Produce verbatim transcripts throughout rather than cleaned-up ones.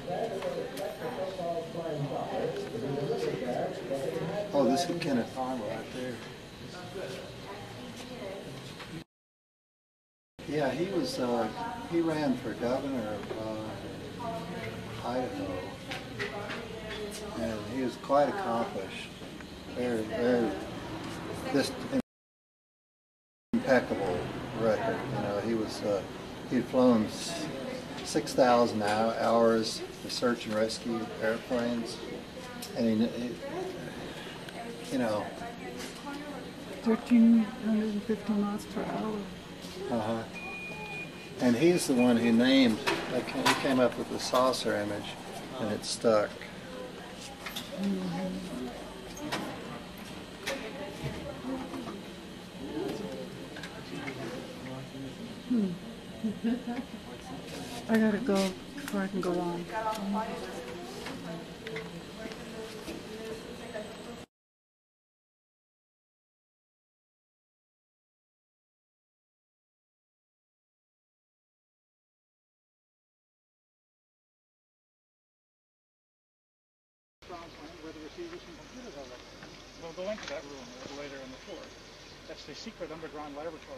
Oh, this is Kenneth Arnold right there. Yeah, he was, uh, he ran for governor of uh, Idaho. And he was quite accomplished. Very, very, just impeccable record. You know, he was, uh, he'd flown six thousand hours for search and rescue airplanes. And he, he you know, thirteen fifty miles per hour. Uh-huh. And he's the one who named, he came up with the saucer image, and it stuck. Mm-hmm. Hmm. I gotta go before I can go on. Where the receivers and computers are located. We'll go into that room a little later in the tour. That's the secret underground laboratory.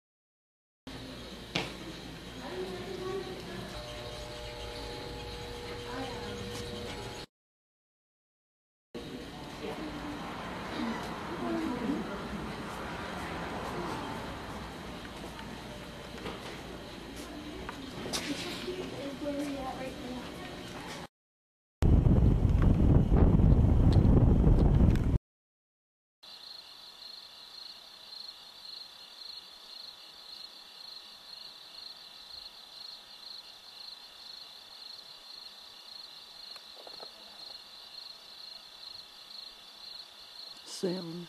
Sailing.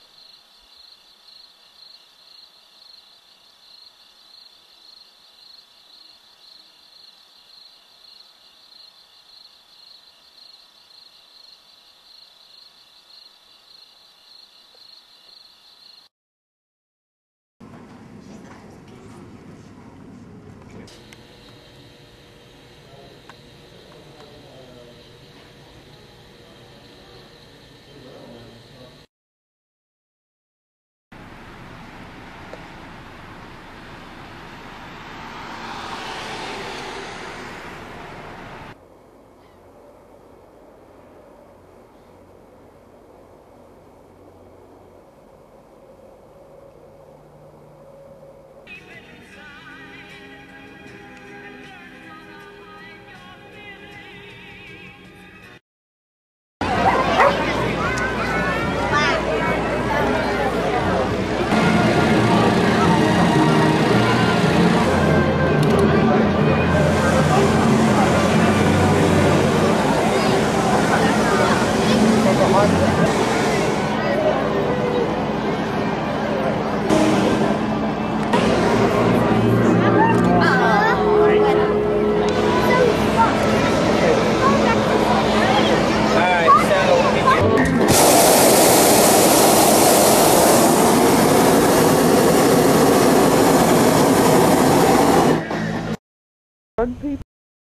People.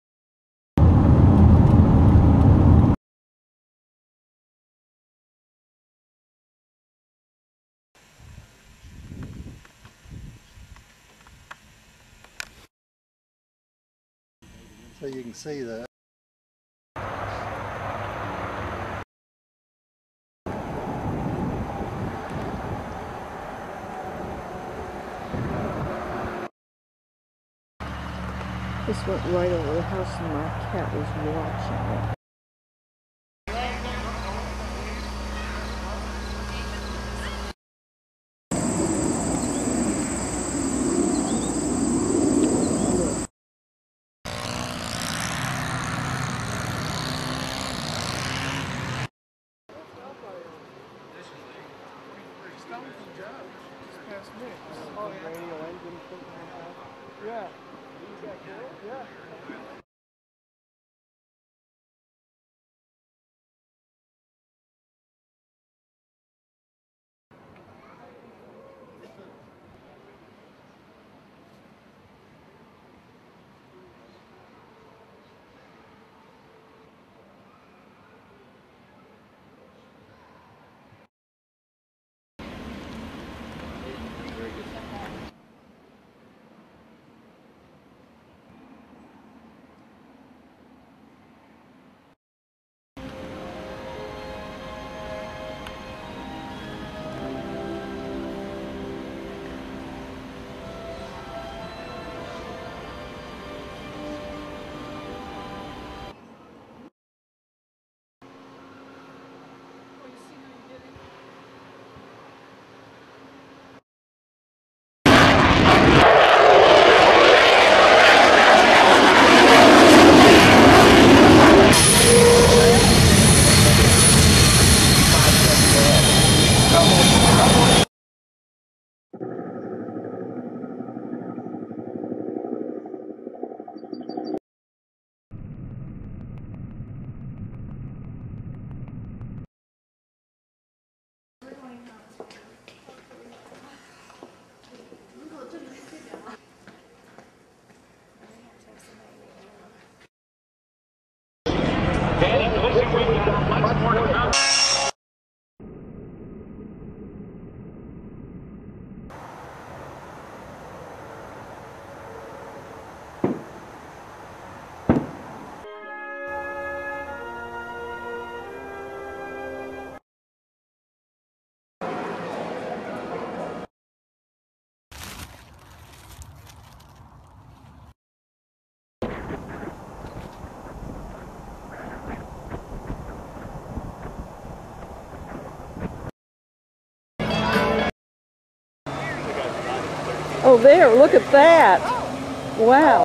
So you can see that. This went right over the house and my cat was watching it. Yeah. Yeah. Oh, there, look at that. Wow.